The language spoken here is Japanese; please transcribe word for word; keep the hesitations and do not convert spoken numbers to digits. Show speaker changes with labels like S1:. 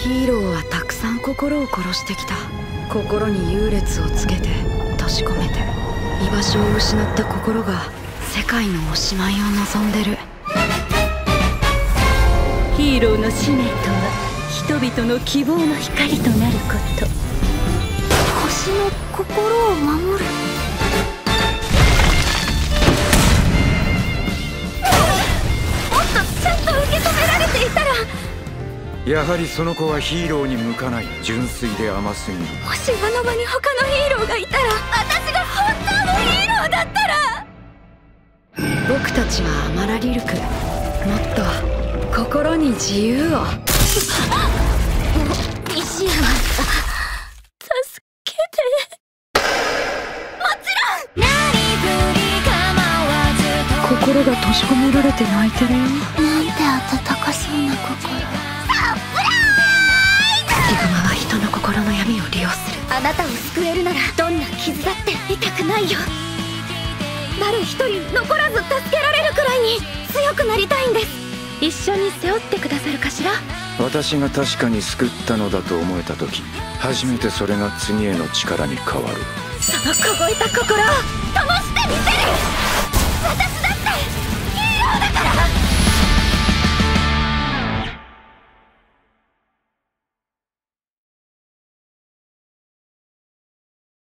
S1: ヒーローはたくさん心を殺してきた。心に優劣をつけて閉じ込めて、居場所を失った心が世界のおしまいを望んでる。
S2: ヒーローの使命とは人々の希望の光となること。
S1: 星の心を守る。
S2: もっとちゃんと受け止められていたら。
S3: やはりその子はヒーローに向かない。純粋で甘すぎる。
S2: もしあの場に他のヒーローがいたら、私が本当のヒーローだったら。
S1: 僕たちはアマラリルク、もっと心に自由を。
S2: 西山さん、助けて。もちろん。
S1: 心が閉じ込められて泣いてるよ。
S2: なんて温かそうな心。サプライズ。
S1: ヒグマは人の心の闇を利用する。
S2: あなたを救えるならどんな傷だって痛くないよ。誰一人残らず助けられるくらいに強くなりたいんです。一緒に背負ってくださるかしら。
S3: 私が確かに救ったのだと思えた時、初めてそれが次への力に変わる。
S2: その凍えた心を灯してみせる。